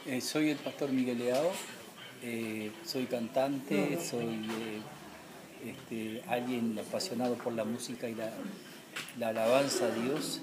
Soy el pastor Miguel Leao, soy cantante, soy alguien apasionado por la música y la alabanza a Dios,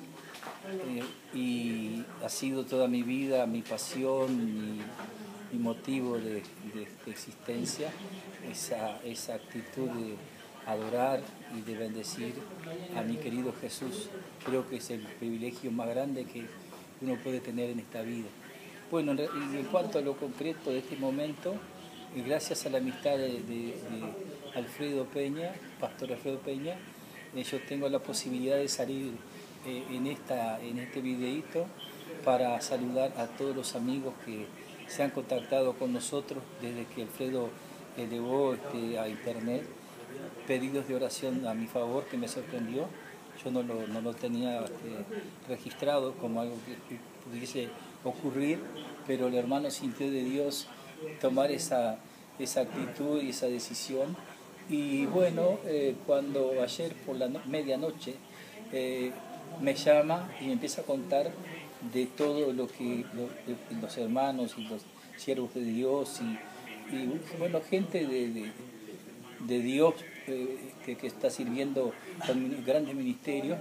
y ha sido toda mi vida mi pasión, mi motivo de existencia, esa actitud de adorar y de bendecir a mi querido Jesús. Creo que es el privilegio más grande que uno puede tener en esta vida. Bueno, en cuanto a lo concreto de este momento, gracias a la amistad de Alfredo Peña, Pastor Alfredo Peña, yo tengo la posibilidad de salir en este videíto para saludar a todos los amigos que se han contactado con nosotros desde que Alfredo elevó a internet pedidos de oración a mi favor, que me sorprendió. Yo no lo tenía registrado como algo que pudiese ocurrir, pero el hermano sintió de Dios tomar esa actitud y esa decisión. Y bueno, cuando ayer por la medianoche me llama y me empieza a contar de todo lo que los hermanos y los siervos de Dios y bueno, gente de Dios que está sirviendo con grandes ministerios,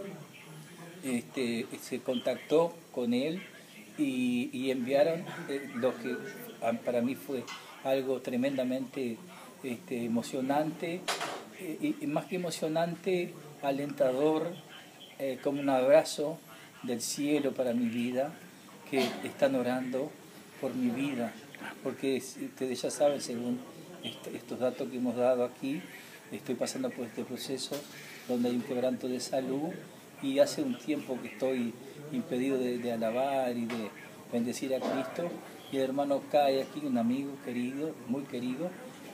se contactó con él y enviaron lo que para mí fue algo tremendamente emocionante, y más que emocionante, alentador, como un abrazo del cielo para mi vida, que están orando por mi vida, porque ustedes ya saben, según estos datos que hemos dado aquí, estoy pasando por este proceso donde hay un quebranto de salud, y hace un tiempo que estoy impedido de alabar y de bendecir a Cristo, y el hermano cae aquí, un amigo querido, muy querido,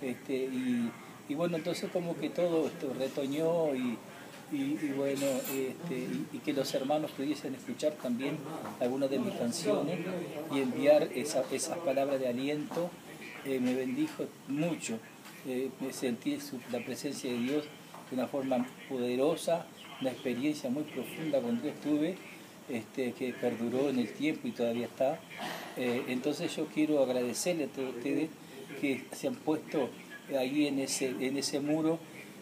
y bueno, entonces como que todo esto retoñó y bueno, y que los hermanos pudiesen escuchar también algunas de mis canciones y enviar esas palabras de aliento, me bendijo mucho. Me sentí la presencia de Dios de una forma poderosa, una experiencia muy profunda con Dios tuve, que perduró en el tiempo y todavía está. Entonces yo quiero agradecerle a todos ustedes que se han puesto ahí en ese muro,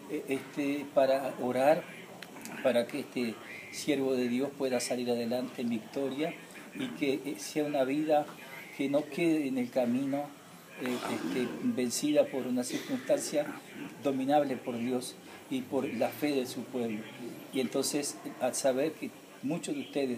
para orar, para que este siervo de Dios pueda salir adelante en victoria, y que sea una vida que no quede en el camino, vencida por una circunstancia dominable por Dios y por la fe de su pueblo. Y entonces, al saber que muchos de ustedes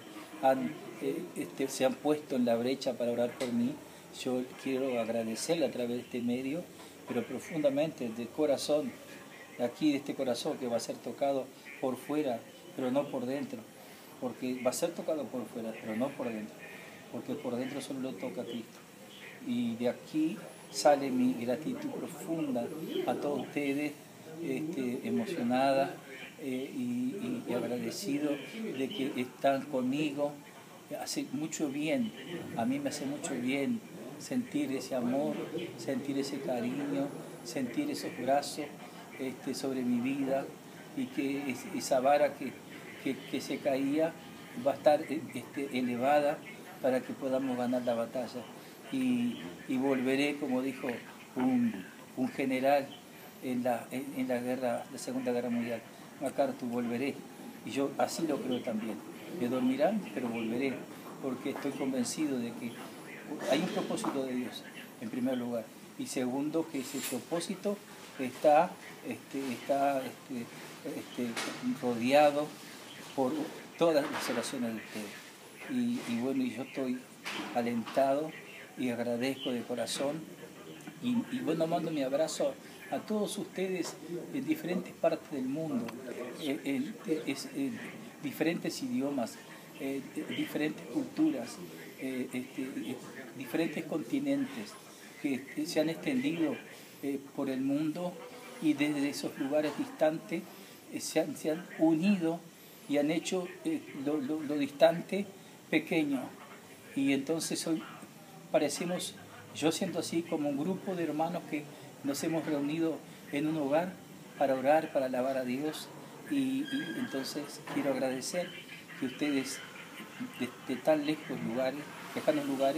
se han puesto en la brecha para orar por mí, yo quiero agradecerle a través de este medio, pero profundamente, de corazón, aquí de este corazón que va a ser tocado por fuera, pero no por dentro, porque va a ser tocado por fuera, pero no por dentro, porque por dentro solo lo toca Cristo. Y de aquí sale mi gratitud profunda a todos ustedes, emocionada, y agradecido de que están conmigo. Hace mucho bien, a mí me hace mucho bien sentir ese amor, sentir ese cariño, sentir esos brazos sobre mi vida, y que esa vara que se caía va a estar elevada para que podamos ganar la batalla. Y volveré, como dijo un general en la Segunda Guerra Mundial, MacArthur, volveré. Y yo así lo creo también. Me dormirán, pero volveré, porque estoy convencido de que hay un propósito de Dios, en primer lugar. Y segundo, que ese propósito está rodeado por todas las oraciones de ustedes. Y bueno, yo estoy alentado y agradezco de corazón. Y bueno, mando mi abrazo a todos ustedes en diferentes partes del mundo, en diferentes idiomas, diferentes culturas, diferentes continentes que se han extendido por el mundo, y desde esos lugares distantes se han unido y han hecho lo distante pequeño. Y entonces hoy parecemos, yo siento así, como un grupo de hermanos que nos hemos reunido en un hogar para orar, para alabar a Dios. Y entonces quiero agradecer que ustedes de tan lejanos lugares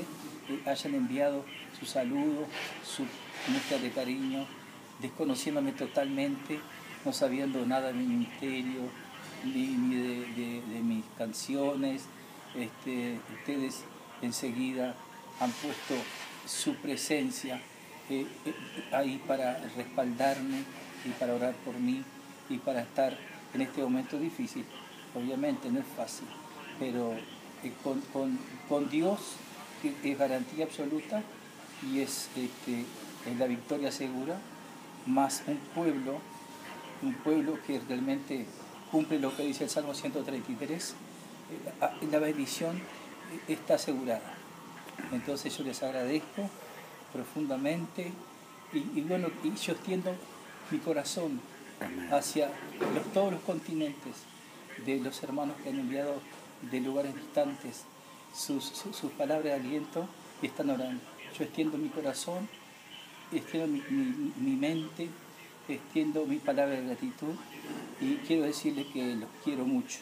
hayan enviado su saludo, su muestra de cariño, desconociéndome totalmente, no sabiendo nada de mi ministerio, ni de mis canciones. Ustedes enseguida han puesto su presencia ahí para respaldarme y para orar por mí y para estar en este momento difícil. Obviamente no es fácil, pero con Dios es garantía absoluta y es la victoria segura, más un pueblo que realmente cumple lo que dice el Salmo 133, la bendición está asegurada. Entonces yo les agradezco profundamente y bueno, y yo extiendo mi corazón hacia todos los continentes de los hermanos que han enviado de lugares distantes sus palabras de aliento y están orando. Yo extiendo mi corazón, extiendo mi mente, extiendo mi palabra de gratitud y quiero decirles que los quiero mucho,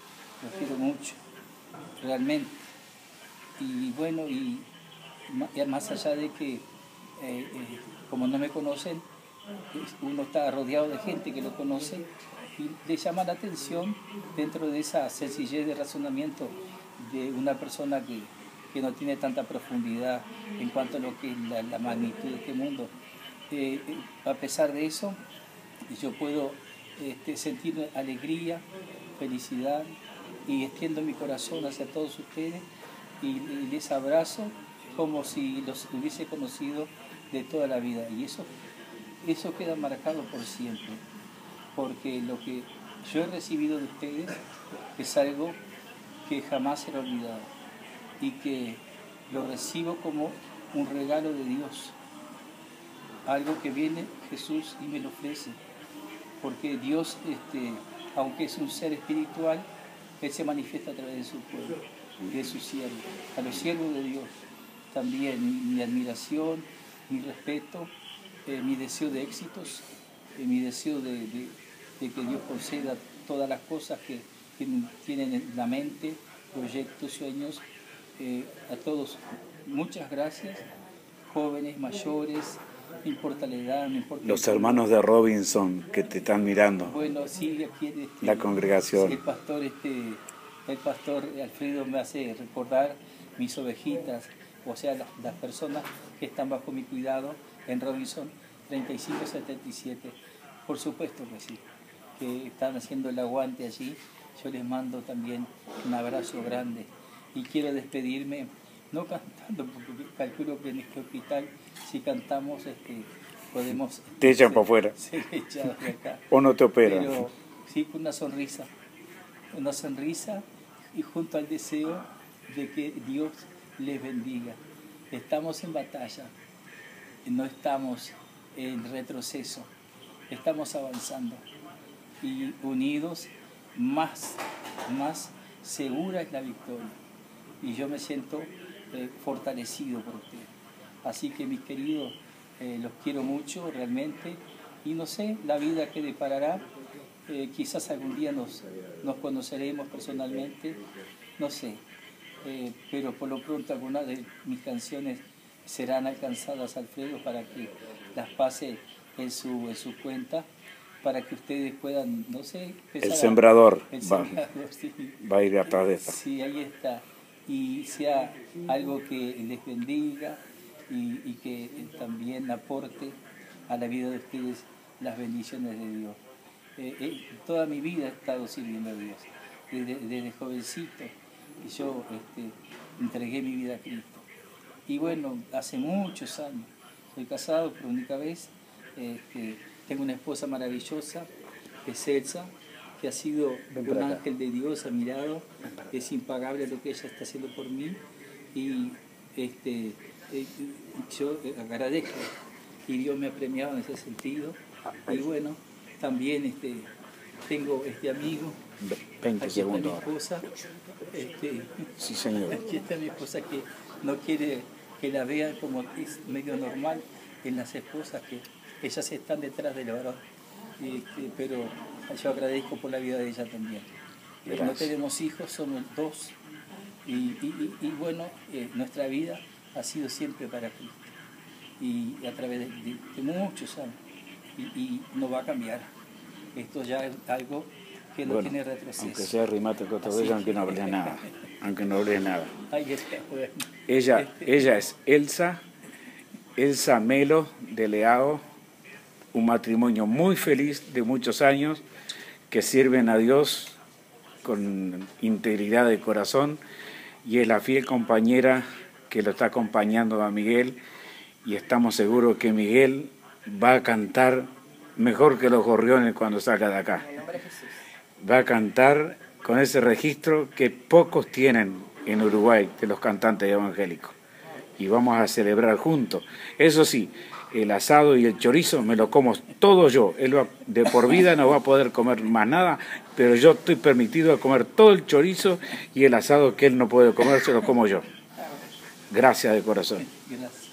realmente. Y bueno, y más allá de que como no me conocen, uno está rodeado de gente que lo conoce y le llama la atención dentro de esa sencillez de razonamiento de una persona que no tiene tanta profundidad en cuanto a lo que es la magnitud de este mundo. A pesar de eso, yo puedo sentir alegría, felicidad y extiendo mi corazón hacia todos ustedes y les abrazo como si los hubiese conocido de toda la vida. Y eso queda marcado por siempre, porque lo que yo he recibido de ustedes es algo que jamás será olvidado y que lo recibo como un regalo de Dios, algo que viene Jesús y me lo ofrece, porque Dios, aunque es un ser espiritual, Él se manifiesta a través de su pueblo y de sus siervos. A los siervos de Dios también mi admiración, mi respeto, mi deseo de éxitos, mi deseo de que Dios conceda todas las cosas que tienen en la mente, proyectos, sueños. A todos, muchas gracias, jóvenes, mayores, no importa la edad, no importa... Los hermanos de Robinson que te están mirando. Bueno, sí, aquí la congregación. Sí, el pastor Alfredo me hace recordar mis ovejitas, o sea, las personas que están bajo mi cuidado en Robinson 3577. Por supuesto que sí, que están haciendo el aguante allí. Yo les mando también un abrazo grande y quiero despedirme, no cantando, porque calculo que en este hospital si cantamos podemos... Te echan para afuera. Ser echados de acá. O no te operan. Pero sí con una sonrisa y junto al deseo de que Dios les bendiga. Estamos en batalla, no estamos en retroceso, estamos avanzando y unidos más segura es la victoria. Y yo me siento fortalecido por ustedes. Así que mis queridos, los quiero mucho realmente y no sé la vida que deparará. Quizás algún día nos conoceremos personalmente, no sé, pero por lo pronto algunas de mis canciones serán alcanzadas, Alfredo, para que las pase en su cuenta, para que ustedes puedan, no sé... El sembrador, sí. Va a ir atrás de esta. Sí, ahí está. Y sea algo que les bendiga y que también aporte a la vida de ustedes las bendiciones de Dios. Toda mi vida he estado sirviendo a Dios, desde jovencito yo entregué mi vida a Cristo. Y bueno, hace muchos años, soy casado por única vez, tengo una esposa maravillosa, que es Elsa, que ha sido un ángel de Dios, ha mirado, es impagable lo que ella está haciendo por mí y yo agradezco y Dios me ha premiado en ese sentido. Y bueno, también tengo este amigo, 20 aquí segundos. está mi esposa, Sí, señor. aquí está mi esposa que no quiere que la vean como es medio normal en las esposas, que ellas están detrás del varón, pero yo agradezco por la vida de ella también. No tenemos hijos, somos dos, y bueno, nuestra vida ha sido siempre para Cristo. Y a través de muchos años. Y no va a cambiar. Esto ya es algo que no tiene retroceso. Aunque sea rimate vez, aunque no hables nada. Aunque no hables nada. Ay, está bueno. Ella es Elsa Melo de Leao, un matrimonio muy feliz de muchos años que sirven a Dios con integridad de corazón, y es la fiel compañera que lo está acompañando a Miguel, y estamos seguros que Miguel va a cantar mejor que los gorriones cuando salga de acá. Va a cantar con ese registro que pocos tienen en Uruguay de los cantantes evangélicos. Y vamos a celebrar juntos. Eso sí, el asado y el chorizo me lo como todo yo. Él de por vida no va a poder comer más nada, pero yo estoy permitido a comer todo el chorizo, y el asado que él no puede comer se lo como yo. Gracias de corazón. Gracias.